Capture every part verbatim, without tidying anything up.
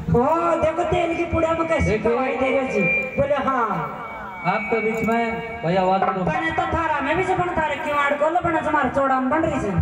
ओ देखो तेल की पुड़िया में कैसे दवाई दे रहे जी। बोले हाँ आपके बीच में भैया आवाज करो। बने तो थारा में भी से बन थारे क्यों आड़ को बना तुम्हारे चौड़ा में बन रही से।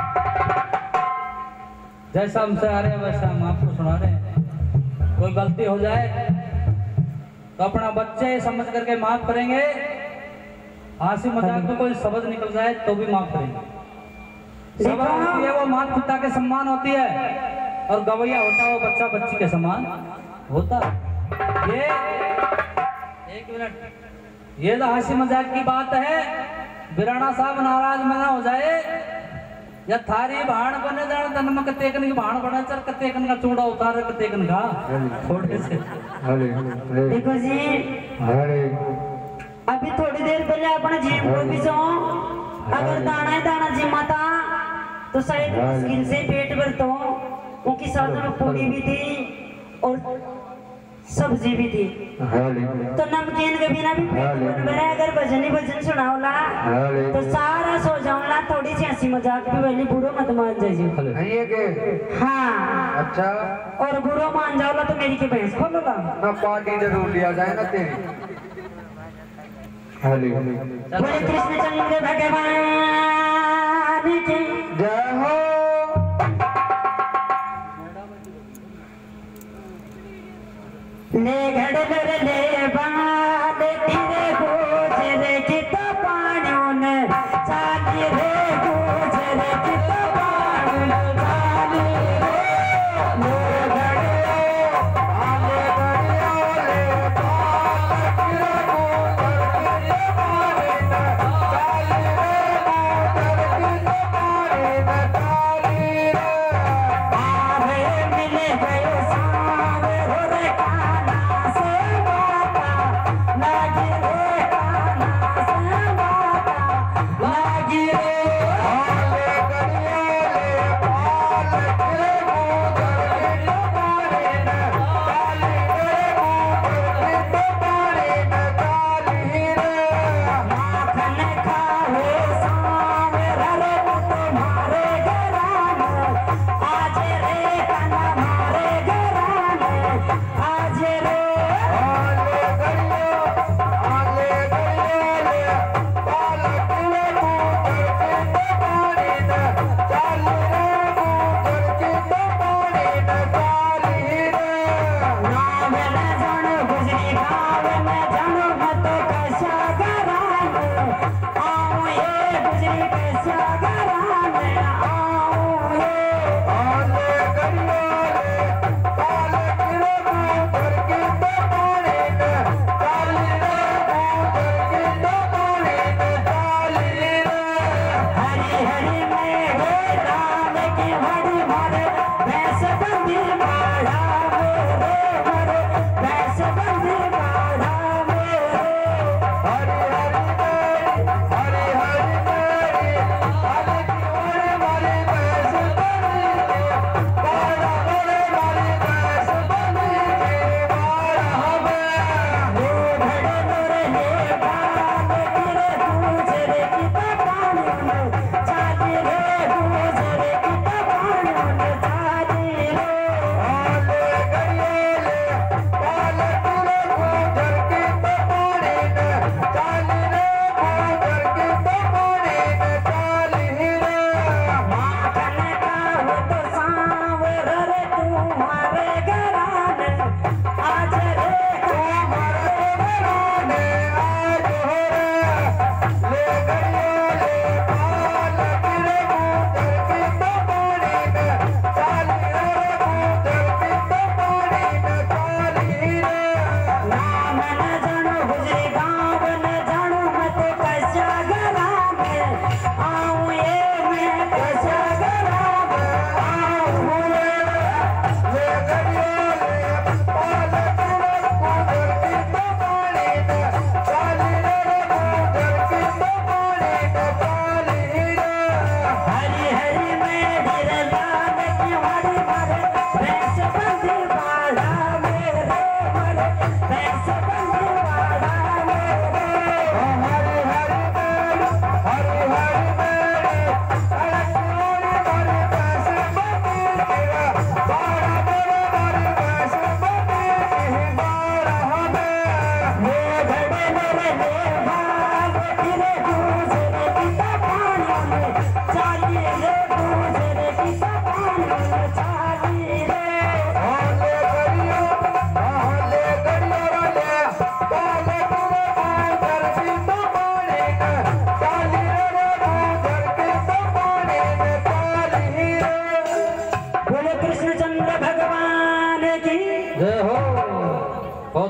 जैसा हमसे आ रहे हैं वैसा हम आपको सुना रहे हैं। कोई गलती हो जाए तो अपना बच्चे समझ करके माफ करेंगे। हंसी मजाक में कोई शब्द निकल जाए तो भी माफ करेंगे। सभा होती है वो माता पिता के सम्मान होती है और गवैया होता है वो बच्चा बच्ची के समान होता है। ये एक मिनट ये तो हंसी मजाक की बात है। बिराना साहब नाराज में ना हो जाए या थारी भाण बने जाने तन में कतेकन की भाण बने चल कतेकन का चूड़ा उतारे कतेकन का थोड़े से। देखो जी अभी थोड़ी देर पहले अपने जीव को भी सो अगर दाना ही दाना जिम्मा था तो शायद मुश्किल से पेट भर तो उनकी साथ में पूरी भी थी और सब्जी भी थी तो नमकीन के बिना भी पेट भर है। अगर भजन ही भजन सुनाओला तो सारा सो जाऊंगा। थोड़ी सी हंसी मजाक भी वाली बुरो मत मान जाइए। हाँ अच्छा और बुरो मान जाओला तो मेरी की भैंस खोलोगा ना पार्टी जरूर लिया जाए ना तेरी। बोले कृष्णचंद्र भगवान की जय हो। ले घड़लर ले बाल तेरे गोजरे की तो पानियों ने चाली रे गोजरे की तो पानियों चाली रे ले घड़े आले घड़े आले बाल तेरे गोजरे की तो पानियों चाली रे गोजरे की तो पानियों चाली रे आवे मिले गयो सावे हो रे काना से माता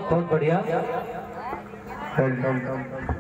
बहुत बढ़िया। वेलकम।